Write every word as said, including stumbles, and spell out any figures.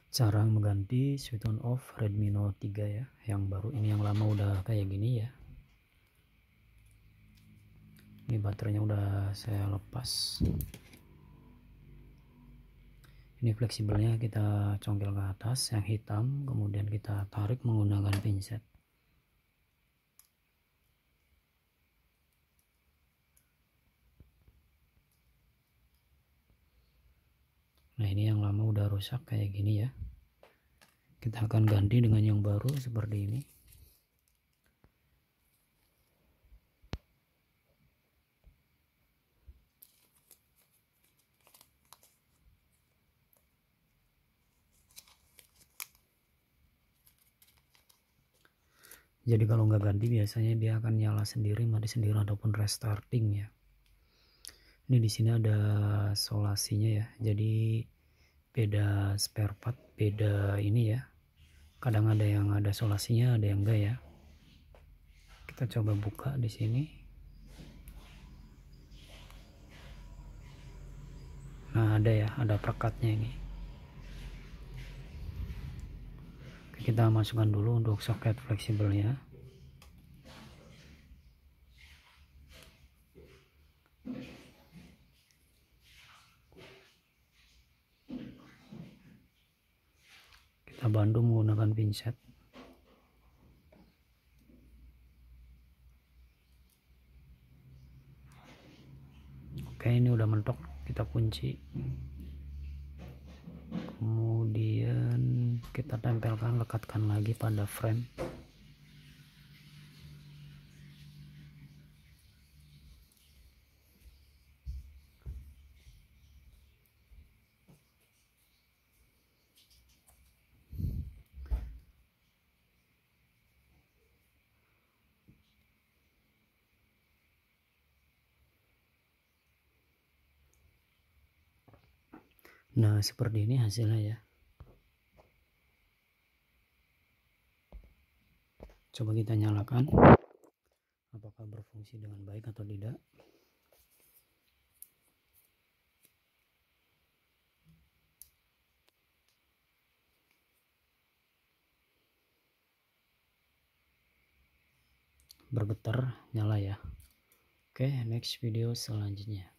Cara mengganti switch on off Redmi Note tiga ya, yang baru. Ini yang lama udah kayak gini ya. Ini baterainya udah saya lepas. Ini fleksibelnya kita congkel ke atas yang hitam, kemudian kita tarik menggunakan pinset. Nah, ini yang lama udah rusak kayak gini ya. Kita akan ganti dengan yang baru seperti ini. Jadi kalau nggak ganti biasanya dia akan nyala sendiri, mati sendiri ataupun restarting ya. Ini di sini ada solasinya ya. Jadi beda spare part, beda ini ya. Kadang ada yang ada solasinya, ada yang enggak ya. Kita coba buka di sini. Nah, ada ya, ada perekatnya ini. Kita masukkan dulu untuk soket fleksibelnya. Kita bantu menggunakan pinset. Oke, ini udah mentok, kita kunci. Kemudian kita tempelkan, lekatkan lagi pada frame. Nah, seperti ini hasilnya ya. Coba kita nyalakan, apakah berfungsi dengan baik atau tidak. Bergetar, nyala ya. Oke, next video selanjutnya.